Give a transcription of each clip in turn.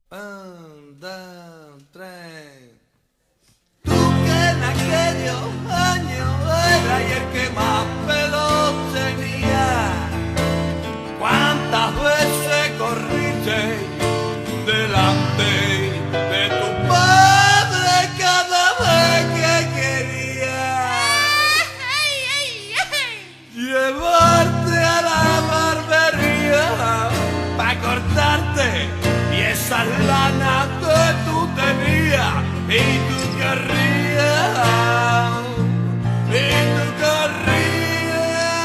Un, dos, tres. Tú que en aquellos años era y el que más pelo tenía. ¿Cuántas veces corriste delante de tu padre cada vez que quería llevarte a la barbería para cortarte y esas lanas que tú tenías y tú querrías y tú querrías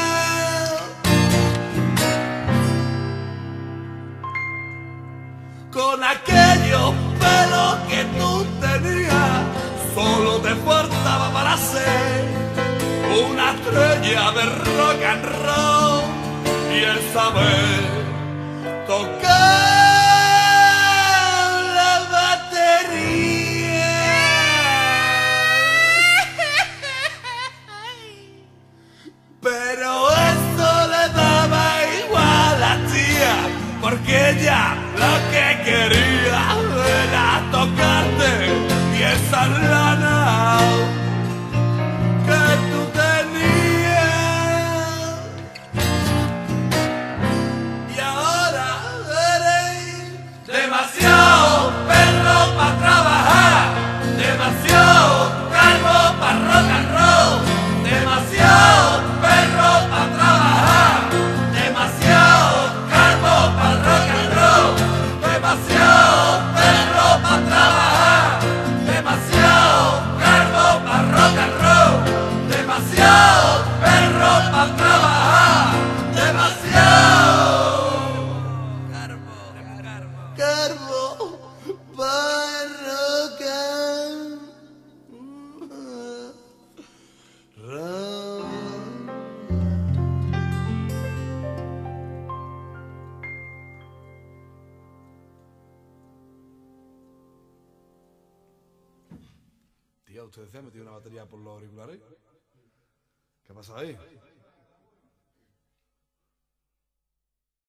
con aquellos pelos que tú tenías solo te faltaba para ser una estrella de rock and roll y el saber tocar la batería. Pero eso le daba igual a tía, porque ella lo que quería era tocarte y esa lana que tú tenías. Y ahora eres demasiado perro para trabajar, demasiado calvo para rock and roll, demasiado perro para trabajar, demasiado calvo para rock and roll, demasiado perro para trabajar, demasiado calvo para rock and roll, demasiado perro para trabajar, demasiado carbo para rock and roll. Tía, ¿usted se ha metido una batería por los auriculares? ¿Qué pasa ahí?